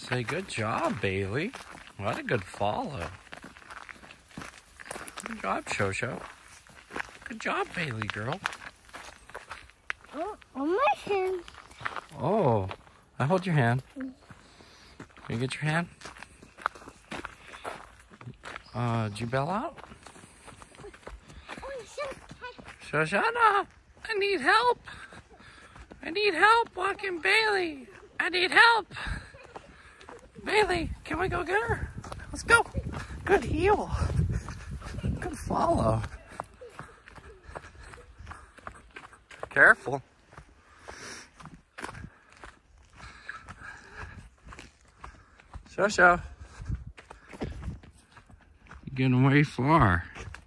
Say good job, Bailey. What a good follow. Good job, Shosho. Good job, Bailey girl. Oh, on my hand. Oh, I hold your hand. Can you get your hand? Did you bail out? Shoshanna, I need help. I need help walking Bailey. I need help. Bailey, can we go get her? Let's go. Good heel. Good follow. Careful. Shosho. You're getting way far.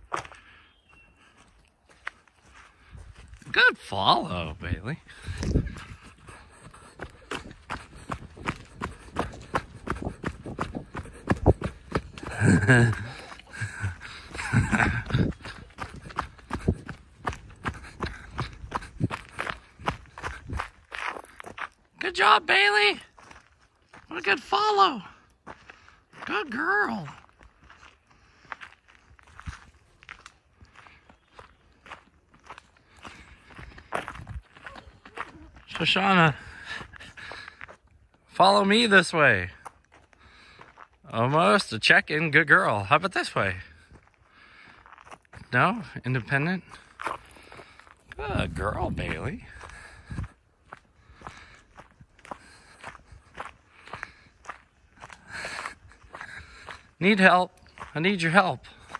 Good follow, Bailey. Good job, Bailey. What a good follow. Good girl. Shoshanna, follow me this way. Almost a check-in, good girl. How about this way? No? Independent? Good girl, Bailey. Need help. I need your help.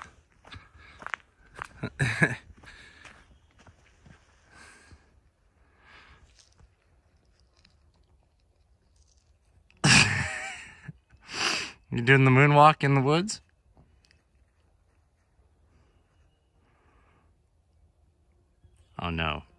You doing the moonwalk in the woods? Oh no.